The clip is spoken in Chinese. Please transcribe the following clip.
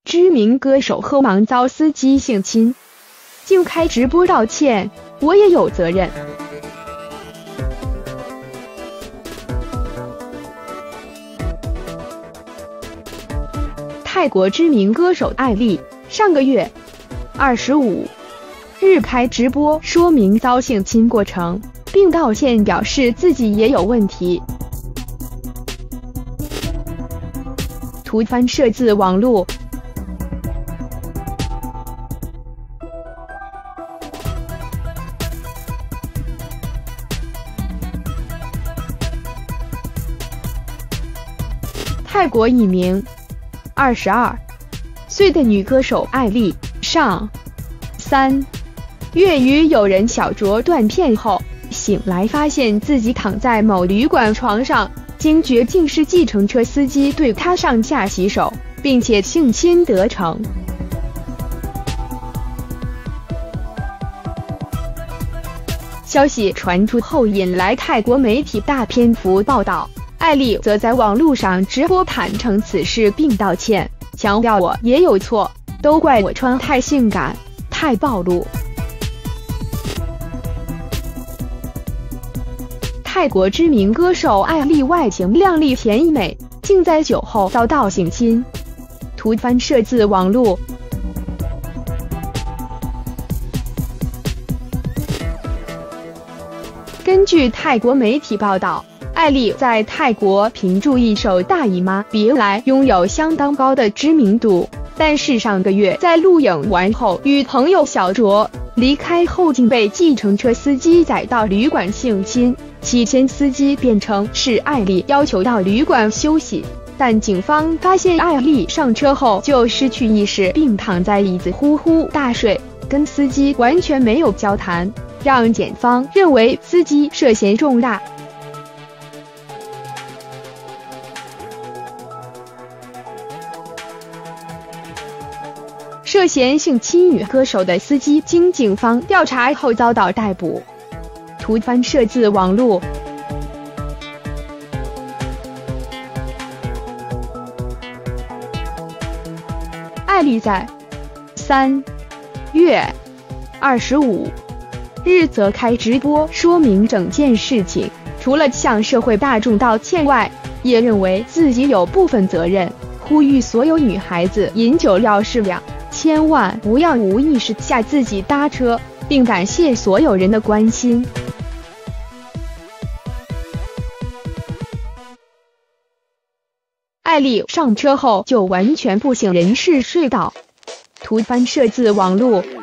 知名歌手喝茫遭司机性侵，竟开直播道歉，我也有责任。泰国知名歌手艾丽上个月25日开直播说明遭性侵过程，并道歉表示自己也有问题。图翻摄自网络。泰国一名22岁的女歌手艾丽上3月与友人小酌断片后，醒来发现自己躺在某旅馆床上，惊觉竟是计程车司机对她上下其手，并且性侵得逞。消息传出后，引来泰国媒体大篇幅报道。艾丽则在网络上直播坦诚此事并道歉，强调我也有错，都怪我穿太性感，太暴露。泰国知名歌手艾丽外形靓丽甜美，竟在酒后遭到性侵。图翻摄自网络。根据泰国媒体报道，艾丽在泰国凭注一首《大姨妈别来》拥有相当高的知名度，但是上个月在录影完后与朋友小酌，离开后竟被计程车司机载到旅馆性侵。期间司机辩称是艾丽要求到旅馆休息，但警方发现艾丽上车后就失去意识并躺在椅子呼呼大睡，跟司机完全没有交谈，让检方认为司机涉嫌重大。涉嫌性侵女歌手的司机经警方调查后遭到逮捕。图翻摄自网络。艾丽在3月25日则开直播说明整件事情，除了向社会大众道歉外，也认为自己有部分责任，呼吁所有女孩子饮酒要适量，千万不要无意识下自己搭车，并感谢所有人的关心。艾丽上车后就完全不省人事睡倒。图翻摄自网络。